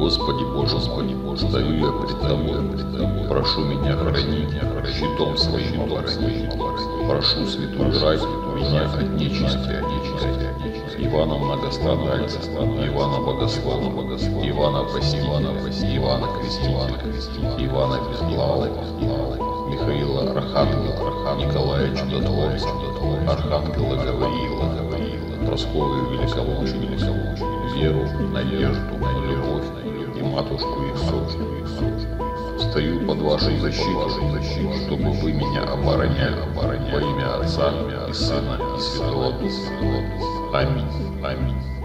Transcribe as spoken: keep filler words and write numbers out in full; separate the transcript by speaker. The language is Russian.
Speaker 1: Господи Боже, Господи Боже, стою я пред Тобой, прошу меня хранить, щитом своим оборони, прошу святую рать меня от нечисти, Ивана Многострадальца, Ивана Богослова, Ивана Постителя, Ивана Крестителя, Ивана Безглавого, Михаила Архангела, Николая Чудотворца, Архангела Гавриила, Прасковью Великомученицу, Веру, Надежду, Любовь и Матушку Иисусу. Стою под вашей защитой, чтобы вы меня обороняли во имя Отца и Сына и Святого Духа. Аминь. Аминь.